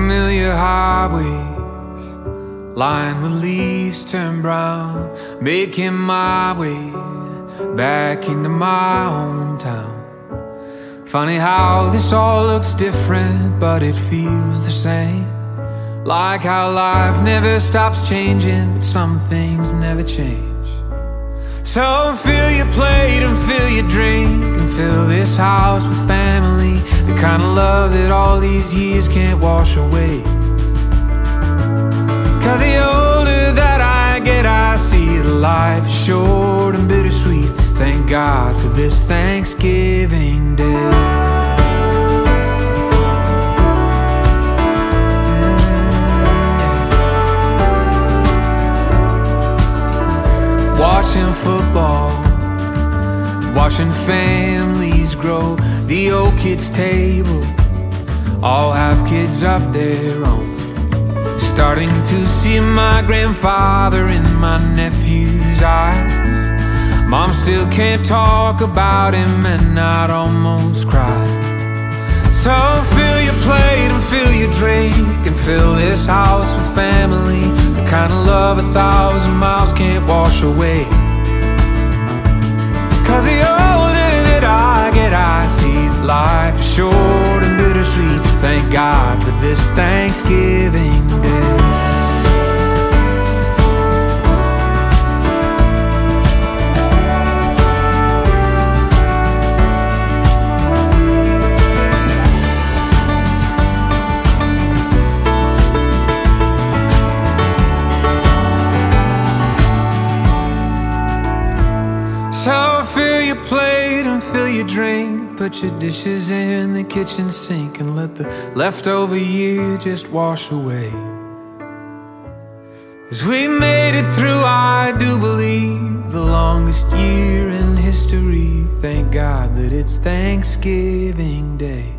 Familiar highways lined with leaves turn brown, making my way back into my hometown. Funny how this all looks different, but it feels the same. Like how life never stops changing, but some things never change. So fill your plate and fill your drink, and fill this house with family, the kind of love that all these years can't wash away. Cause the older that I get, I see that life is short and bittersweet. Thank God for this Thanksgiving Day. Watching football, watching families grow. The old kids' table all have kids of their own. Starting to see my grandfather in my nephew's eyes. Mom still can't talk about him, and I'd almost cry. So fill your plate and fill your drink, and fill this house with family, the kind of love 1,000 miles can't wash away. Cause the older that I get, I see that life is short and bittersweet. Thank God for this Thanksgiving Day. So fill your plate and fill your drink, put your dishes in the kitchen sink, and let the leftover year just wash away. As we made it through, I do believe, the longest year in history. Thank God that it's Thanksgiving Day.